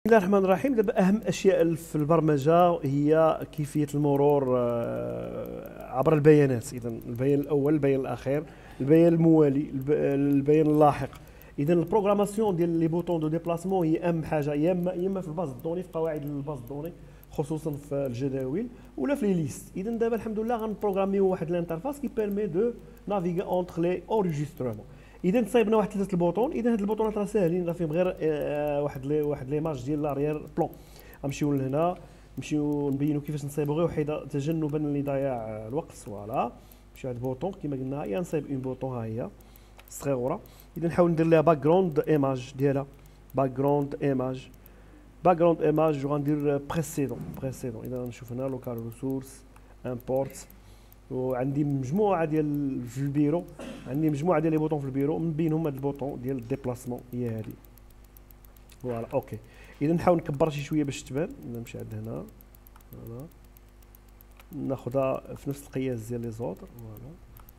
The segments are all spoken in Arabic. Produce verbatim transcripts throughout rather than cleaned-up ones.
الله الرحمن الرحيم. دابا اهم اشياء في البرمجه هي كيفيه المرور عبر البيانات. اذا البيان الاول، البيان الاخير، البيان الموالي، البيان اللاحق. اذا البروغراماسيون ديال لي بوطون دو ديبلاسمون هي اهم حاجه، يا اما يا اما في الباز الدوني، في قواعد الباز الدوني خصوصا في الجداول ولا في لي ليست. اذا دابا الحمد لله غنبروغراميو واحد الانترفاس كي بيرمي دو نافيغي اونتر لي اوريجسترمون. اذا صايبنا واحد ثلاثه البوطون. اذا هاد البوطونات راه ساهلين، راه فيهم غير آه واحد لي واحد ليماج ديال لاريير بلون. غنمشيو لهنا نمشيو نبينوا كيفاش نصايبوا غير وحده تجنبا لضياع الوقت. فوالا نمشيو عند بوطون كما قلنا، يا نصايب اون بوطون ها هي صغيره. اذا نحاول ندير لها باك جراوند ايماج ديالها، باك جراوند ايماج باك جراوند ايماج وغندير بريسيدون بريسيدون. اذا نشوف هنا لوكال ريسورس امبورت، وعندي مجموعه ديال في البيرو، عندي مجموعه ديال لي بوطون في البيرو، من بينهم هاد البوطون ديال الديبلاسمون هي هادي. فوالا اوكي. اذا نحاول نكبر شي شويه باش تبان. نمشي عند هنا، فوالا ناخذها في نفس القياس ديال لي زوطر. فوالا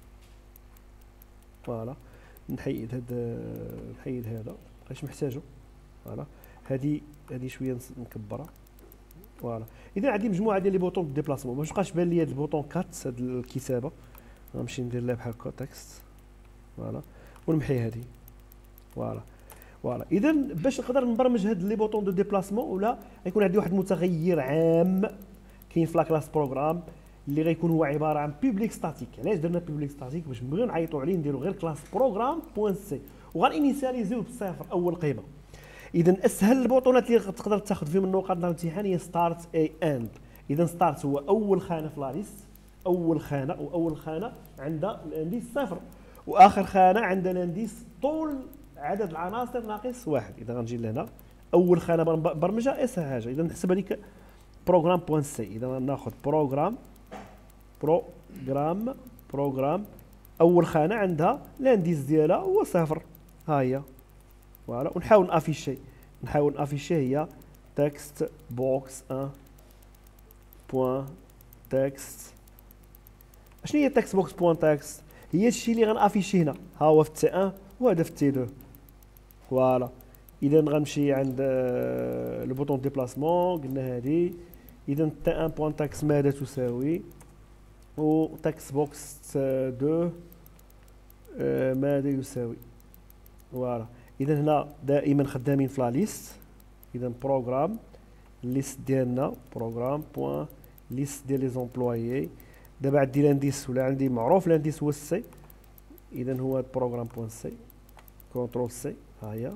فوالا نحيد هاد نحيد هذا مابقاش محتاجو. فوالا هادي هادي شويه نكبرها. فوالا اذا عندي مجموعه ديال لي بوطون دو ديبلاسمون، باش مابقاش بان لي هاد البوطون كات هاد الكتابه، غنمشي ندير لها بحال هكا تكست. فوالا ونمحي هادي. فوالا فوالا اذا باش نقدر نبرمج هاد لي بوطون دو ديبلاسمون، ولا غيكون عندي واحد المتغير عام كاين في لا كلاس بروغرام اللي غيكون هو عباره عن بوبليك ستاتيك. علاش درنا بوبليك ستاتيك؟ باش نبغيو نعيطوا عليه نديروا غير كلاس بروغرام بوان سي وغانينيسياليزيو بالصفر اول قيمه. اذا اسهل البوطونات اللي تقدر تاخذ فيهم النقاط ديال الامتحان هي ستارت اي اند. اذا ستارت هو اول خانه في لا ليست، اول خانه، واول خانه عندها الانديس صفر، واخر خانه عندها الانديس طول عدد العناصر ناقص واحد. اذا غنجي لهنا اول خانه برمجها اسهل حاجه. اذا نحسبها لك بروغرام بوان سي. اذا ناخذ بروغرام بروغرام بروغرام اول خانه عندها الانديس ديالها هو صفر، ها هي. فوالا ونحاول نافيشي نحاول نافيشي هي تكست بوكس واحد بوان تكست. اشنو هي تكست بوكس بوان تكست؟ هي الشيء اللي غنافيشي هنا، ها هو في تي واحد وهذا في تي اثنين. فوالا اذا غنمشي عند البوطون ديبلاسمون، قلنا هذه. اذا تي واحد بوان تكست ماذا تساوي، و تكست بوكس اثنين ماذا يساوي. فوالا اذا هنا دائما خدامين في لا ليست. اذا بروغرام ليست ديالنا بروغرام بوان ليست ديال لي زومبلويي. دابا عندي لانديس ولا عندي معروف لانديس هو السي. اذا هو بروغرام بوان سي كونترول سي، ها هي.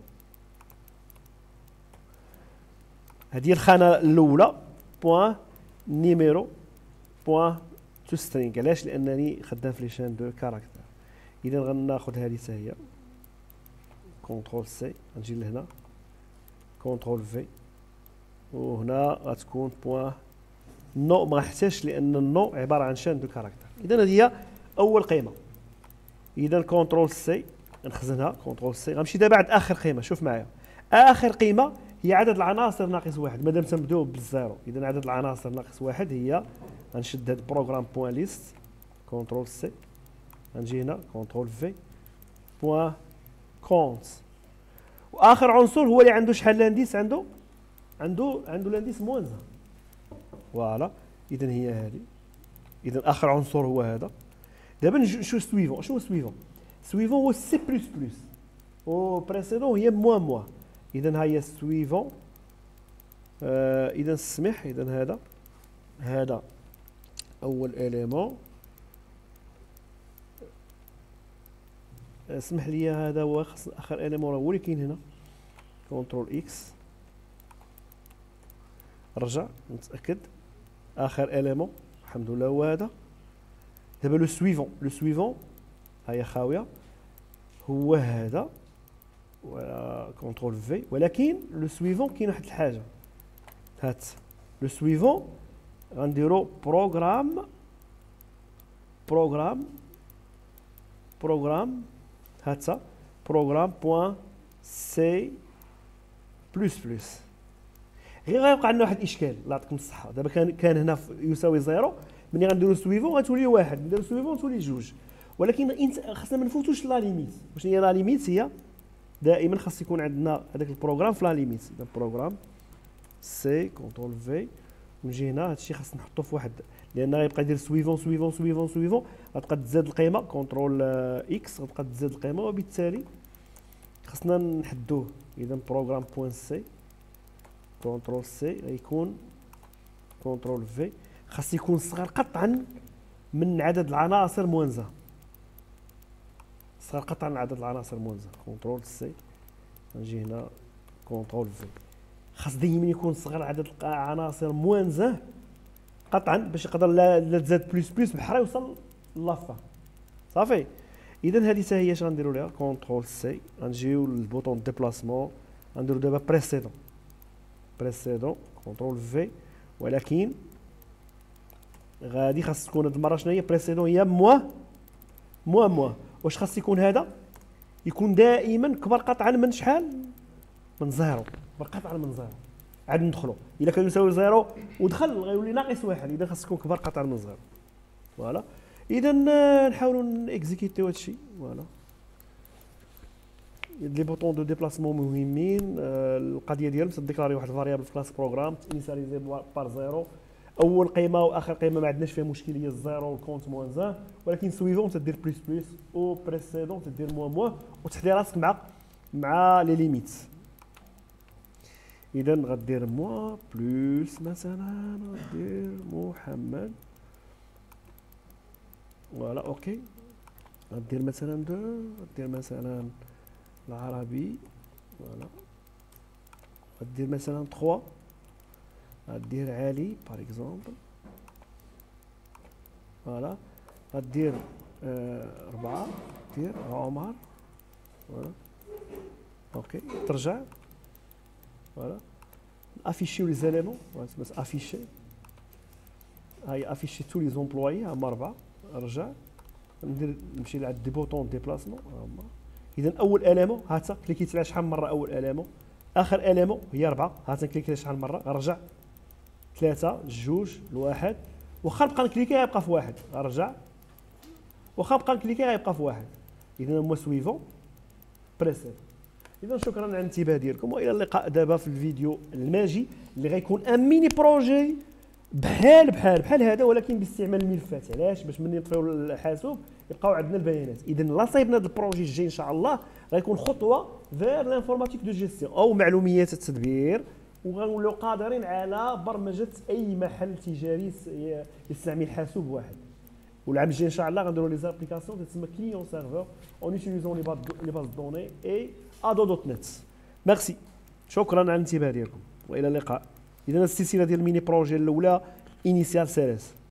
هذه الخانه الاولى بوان نيميرو بوان تو سترينغ. علاش؟ لانني خدام في لي شان دو كاركتر. اذا غناخذ هذه حتى هي كونترول سي، غنجي لهنا كونترول في، وهنا غتكون بوان نو. ما نحتاجش لان النو عباره عن شان دو كاركتر. اذا هذه هي اول قيمه. اذا كونترول سي نخزنها كونترول سي. غنمشي دابا عند اخر قيمه. شوف معايا، اخر قيمه هي عدد العناصر ناقص واحد، مادام تنبداو بالزيرو. اذا عدد العناصر ناقص واحد هي، غنشد هاد بروغرام بوان ليست كونترول سي، غنجي هنا كونترول في بوان كونت. واخر عنصر هو اللي عنده شحال لانديس، عنده عنده عنده لانديس موان زان. فوالا اذا هي هذه. اذا اخر عنصر هو هذا. دابا نشوف سويفون. شنو سويفون؟ سويفون هو سي بلس بلس، و بريسيدون هي موان موان. اذا ها هي سويفون. آه اذا السمح، اذا هذا هذا اول اليمون. اسمح لي، هذا هو خص اخر اليمون هو اللي كاين هنا. كنترول اكس، رجع نتاكد اخر اليمون الحمد لله هو هذا. دابا لو سويفون لو سويفون ها هي خاويه، هو هذا. ولا كنترول في. ولكن لو سويفون كاين واحد الحاجه، هات لو سويفون غنديرو بروغرام بروغرام بروغرام هاتها بروغرام بوان سي بلس بلس. غير غيبقى عندنا واحد الاشكال، الله يعطيكم الصحه. دابا كان كان هنا يساوي زيرو، ملي غنديرو سويفون غتولي واحد، نديرو سويفون تولي جوج. ولكن خاصنا ما نفوتوش لا ليميت. واش هي لا ليميت؟ هي دائما خاص يكون عندنا هذاك البروغرام في لا ليميت. اذا بروغرام سي كونترول في، ونجي هنا هادشي خاص نحطو في واحد، لان غيبقى يدير سويفون سويفون سويفون سويفون، غتبقى تزاد القيمه كونترول اكس غتبقى تزاد القيمه، وبالتالي خاصنا نحدوه. اذا بروغرام بوين سي كونترول سي غيكون كونترول في، خاص يكون صغر قطعا من عدد العناصر موانزه، صغر قطعا من عدد العناصر موانزه. كونترول سي نجي هنا كونترول في، خاص دايما يكون صغر عدد العناصر موانزه قطعا باش يقدر لا تزاد بلوس بلوس بحال يوصل لافا. صافي. اذا هذه حتى هي اش غنديروا ليها كونترول سي، غنجيو للبوطون ديبلاسمون غنديروا دابا بريسيدون بريسيدون كونترول في، ولكن غادي خاص تكون هاد المره شنو هي بريسيدون هي موا موا موا. واش خاص يكون هذا؟ يكون دائما كبر قطعا من شحال؟ من زيرو، كبر قطعا من زيرو. عاد ندخلوا الا كان يساوي زيرو ودخل غيولي ناقص واحد، اذا خاص يكون كبر قطعا من زيرو. فوالا. اذا نحاولوا نكزيكيتيو هادشي. فوالا. لي بوطون دو ديبلاسمون مهمين. القضيه ديالهم تديكلاري واحد الفاريابل في كلاس بروغرام انيسياليزي بار زيرو، اول قيمه واخر قيمه ما عندناش فيها مشكل هي الزيرو والكونت موان زان، ولكن سويفون تدير بلس بلس او بريسيدون تدير موان موان، وتحدي راسك مع مع لي ليميت. اذا غدير موان بلس مثلا غدير محمد. فوالا اوكي. غدير مثلا دو، غدير مثلا العربي. فوالا. غدير مثلا ثلاثة، غدير علي باغ اكزومبل. فوالا. غدير أربعة، دير عمر. فوالا اوكي. ترجع. فوالا. افيشيو لي زاليمون، بس افيشي هاي افيشي تو لي زومبلويي هما أربعة. رجع ندير نمشي لعند دي بوطون ديبلاسمون. اذا اول اليمون هاتا كليكيت عليها شحال من مره، اول اليمون. اخر اليمون هي أربعة، هاتا كليكيت عليها شحال من مره. غنرجع ثلاثة جوج لواحد، واخا نبقى نكليكي غيبقى في واحد. غنرجع واخا نبقى نكليكي غيبقى في واحد. اذا هما سويفون بريسيد. اذا شكرا على الانتباه ديالكم، والى اللقاء دابا في الفيديو الماجي اللي غيكون ان ميني بروجي بحال بحال بحال هذا، ولكن باستعمال الملفات. علاش؟ باش ملي نطفيو الحاسوب يبقاو عندنا البيانات. اذا لا صايبنا هذا البروجي الجاي ان شاء الله غيكون خطوه فير لانفورماتيك دو جيستيون او معلوميات التدبير، وغنوليو قادرين على برمجه اي محل تجاري يستعمل حاسوب واحد. والعام الجاي ان شاء الله غنديروا لي زابليكاسيون تسمى كليون سيرفور اون يوتيليزون لي باز دوني اي ادو دوت نت. ميرسي. شكرا على الانتباه ديالكم والى اللقاء. اذا السلسله ديال الميني بروجي الاولى انيسيال سي اس.